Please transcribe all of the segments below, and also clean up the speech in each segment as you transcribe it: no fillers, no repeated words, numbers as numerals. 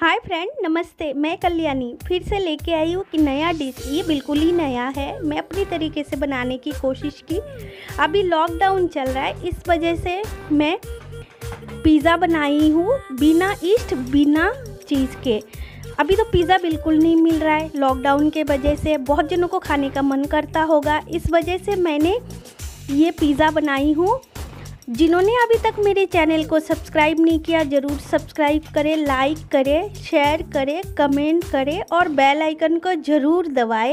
Hi friend, नमस्ते। मैं कल्याणी फिर से लेके आई हूँ कि नया डिश। ये बिल्कुल ही नया है। मैं अपनी तरीके से बनाने की कोशिश की। अभी लॉकडाउन चल रहा है, इस वजह से मैं पिज़्ज़ा बनाई हूँ बिना ईस्ट बिना चीज़ के। अभी तो पिज़्ज़ा बिल्कुल नहीं मिल रहा है लॉकडाउन के वजह से। बहुत जनों को खाने का मन करता होगा, इस वजह से मैंने ये पिज़्ज़ा बनाई हूँ। जिन्होंने अभी तक मेरे चैनल को सब्सक्राइब नहीं किया, ज़रूर सब्सक्राइब करें, लाइक करें, शेयर करें, कमेंट करें और बेल आइकन को ज़रूर दबाएं।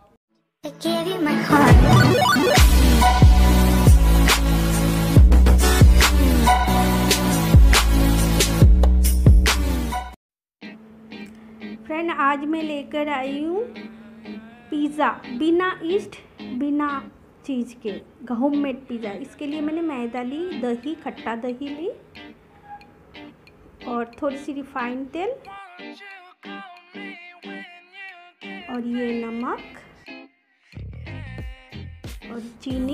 फ्रेंड, आज मैं लेकर आई हूँ पिज़्ज़ा बिना ईस्ट बिना चीज़ के, होममेड पिज़्ज़ा। इसके लिए मैंने मैदा ली, दही, खट्टा दही ली और थोड़ी सी रिफाइंड तेल और ये नमक और चीनी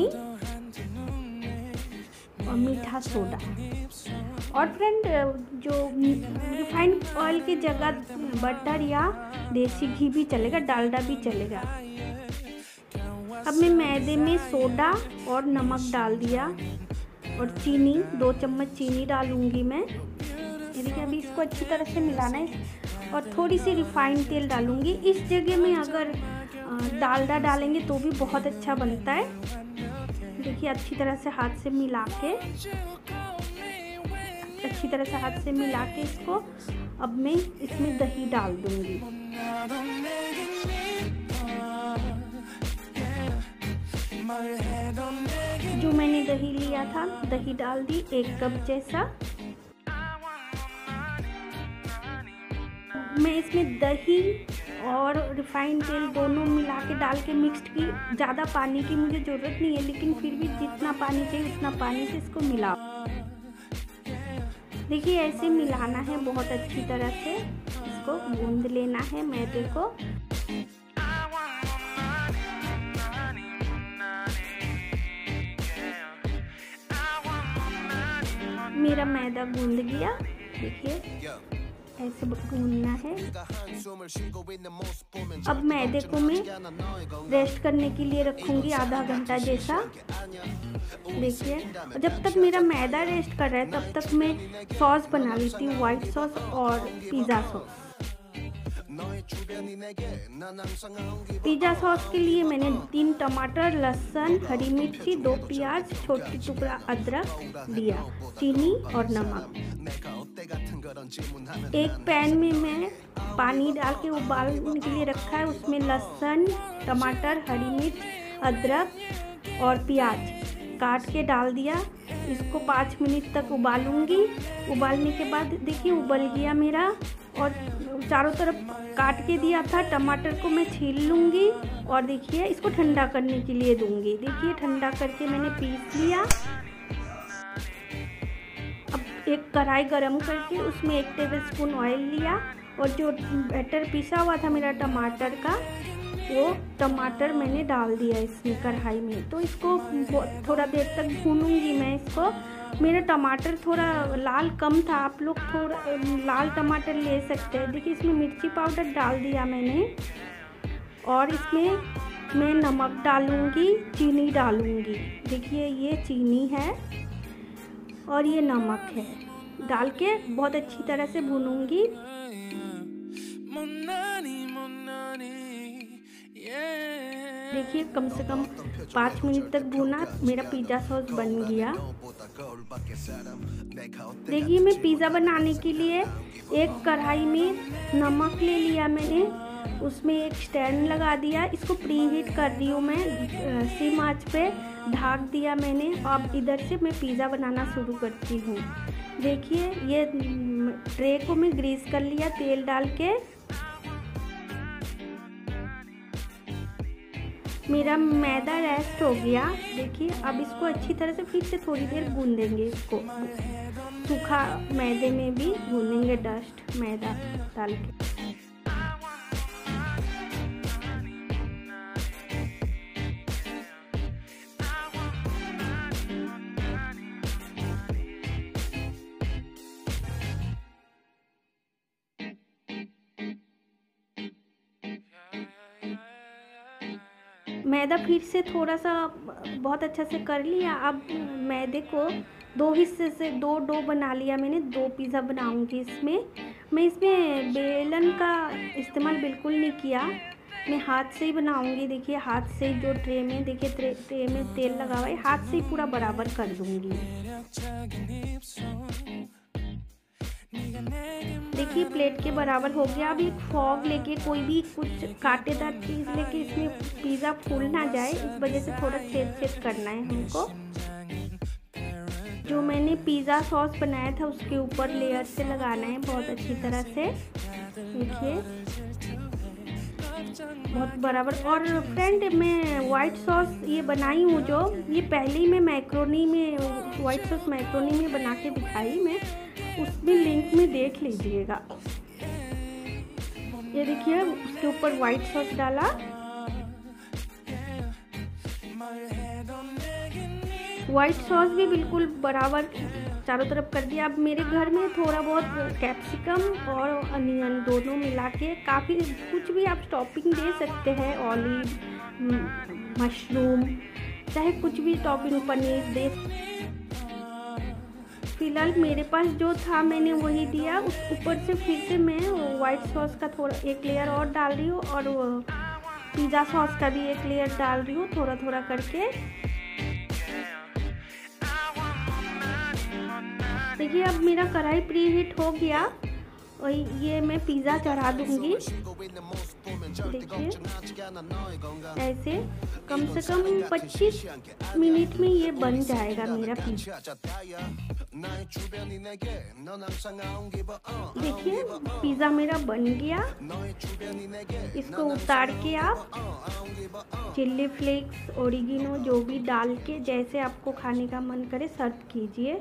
और मीठा सोडा। और फ्रेंड, जो रिफाइंड ऑयल की जगह बटर या देसी घी भी चलेगा, डालडा भी चलेगा। अब मैं मैदे में सोडा और नमक डाल दिया और चीनी, 2 चम्मच चीनी डालूंगी मैं। ये देखिए, अभी इसको अच्छी तरह से मिलाना है और थोड़ी सी रिफाइंड तेल डालूंगी। इस जगह में अगर डालडा डालेंगे तो भी बहुत अच्छा बनता है। देखिए, अच्छी तरह से हाथ से मिला के इसको अब मैं इसमें दही डाल दूंगी। जो मैंने दही लिया था, दही डाल दी 1 कप जैसा। मैं इसमें दही और रिफाइंड तेल दोनों मिला के डाल के मिक्स्ड की। ज़्यादा पानी की मुझे ज़रूरत नहीं है, लेकिन फिर भी जितना पानी चाहिए उतना पानी से इसको मिलाओ। देखिए, ऐसे मिलाना है बहुत अच्छी तरह से। इसको गूंद लेना है मैदे को। मेरा मैदा गूंद गया, देखिए ऐसे गूंदना है। अब मैदे को मैं रेस्ट करने के लिए रखूंगी आधा घंटा जैसा। देखिए, जब तक मेरा मैदा रेस्ट कर रहा है तब तक मैं सॉस बना लेती हूँ, व्हाइट सॉस और पिज़्ज़ा सॉस। पिज़्ज़ा सॉस के लिए मैंने 3 टमाटर, लहसुन, हरी मिर्ची, 2 प्याज, छोटी टुकड़ा अदरक दिया, चीनी और नमक। एक पैन में मैं पानी डाल के उबालने के लिए रखा है। उसमें लहसुन, टमाटर, हरी मिर्च, अदरक और प्याज काट के डाल दिया। इसको 5 मिनट तक उबालूंगी। उबालने के बाद देखिए उबल गया मेरा, और चारों तरफ काट के दिया था। टमाटर को मैं छील लूँगी और देखिए इसको ठंडा करने के लिए दूंगी। देखिए, ठंडा करके मैंने पीस लिया। अब एक कढ़ाई गरम करके उसमें 1 टेबलस्पून ऑयल लिया और जो बैटर पिसा हुआ था मेरा टमाटर का, वो टमाटर मैंने डाल दिया इसमें कढ़ाई में। तो इसको थोड़ा देर तक भूनूंगी मैं इसको। मेरा टमाटर थोड़ा लाल कम था, आप लोग थोड़ा लाल टमाटर ले सकते हैं। देखिए, इसमें मिर्ची पाउडर डाल दिया मैंने और इसमें मैं नमक डालूंगी, चीनी डालूंगी। देखिए, ये चीनी है और ये नमक है। डाल के बहुत अच्छी तरह से भूनूंगी। देखिए, कम से कम 5 मिनट तक भूना, मेरा पिज़्ज़ा सॉस बन गया। देखिए, मैं पिज़्ज़ा बनाने के लिए एक कढ़ाई में नमक ले लिया मैंने, उसमें एक स्टैंड लगा दिया। इसको प्री हीट कर रही हूँ मैं, सिम आंच पे ढक दिया मैंने। अब इधर से मैं पिज़्ज़ा बनाना शुरू करती हूँ। देखिए, ये ट्रे को मैं ग्रीस कर लिया तेल डाल के। मेरा मैदा रेस्ट हो गया। देखिए, अब इसको अच्छी तरह से फिर से थोड़ी देर गूंदेंगे। इसको सूखा मैदे में भी गूंदेंगे, डस्ट मैदा डाल के। मैदा फिर से थोड़ा सा बहुत अच्छा से कर लिया। अब मैदे को 2 हिस्से से 2 डो बना लिया मैंने। 2 पिज़्ज़ा बनाऊंगी इसमें। मैं इसमें बेलन का इस्तेमाल बिल्कुल नहीं किया, मैं हाथ से ही बनाऊंगी। देखिए हाथ से जो ट्रे में, देखिए ट्रे में तेल लगा हुआ है, हाथ से ही पूरा बराबर कर दूंगी। देखिए प्लेट के बराबर हो गया। अब एक फॉग लेके, कोई भी कुछ कांटेदार चीज़ लेके इसमें पिज़्ज़ा फूल ना जाए, इस वजह से थोड़ा छेद करना है हमको। जो मैंने पिज़्ज़ा सॉस बनाया था उसके ऊपर लेयर से लगाना है बहुत अच्छी तरह से। देखिए बहुत बराबर। और फ्रेंड, मैं वाइट सॉस ये बनाई हूँ, जो ये पहले ही मैं मैक्रोनी में, वाइट सॉस मैक्रोनी में बना के दिखाई मैं, उसमें लिंक में देख लीजिएगा। ये देखिए उसके ऊपर वाइट सॉस डाला, वाइट सॉस भी बिल्कुल बराबर चारों तरफ कर दिया। अब मेरे घर में थोड़ा बहुत कैप्सिकम और अनियन दोनों मिला के, काफ़ी कुछ भी आप टॉपिंग दे सकते हैं, ऑलिव, मशरूम, चाहे कुछ भी टॉपिंग, पनीर दे। फिलहाल मेरे पास जो था मैंने वही दिया। उस ऊपर से फिर से मैं वाइट सॉस का थोड़ा एक लेयर और डाल रही हूँ, और पिज़्ज़ा सॉस का भी एक लेयर डाल रही हूँ, थोड़ा थोड़ा करके। देखिए अब मेरा कढ़ाई प्री हीट हो गया और ये मैं पिज़्ज़ा चढ़ा दूंगी। देखिए ऐसे कम से कम 25 मिनट में ये बन जाएगा मेरा पिज़्ज़ा। देखिए पिज़्ज़ा मेरा बन गया। इसको उतार के आप चिल्ली फ्लेक्स, ओरिगेनो जो भी डाल के, जैसे आपको खाने का मन करे सर्व कीजिए।